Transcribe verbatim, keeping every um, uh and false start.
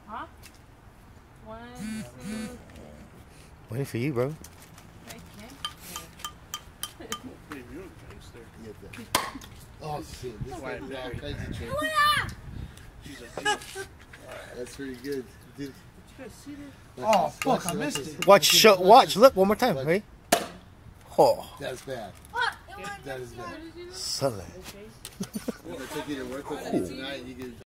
Huh? One, two. Waiting for you, bro. Oh shit! This Why is all kinds of tricks. That's pretty good. Did, Oh fuck! I missed it. Watch, show, watch, look one more time. Ready? Oh, that's bad. That is bad. Sunlight. I'm gonna take you to work with me tonight. You can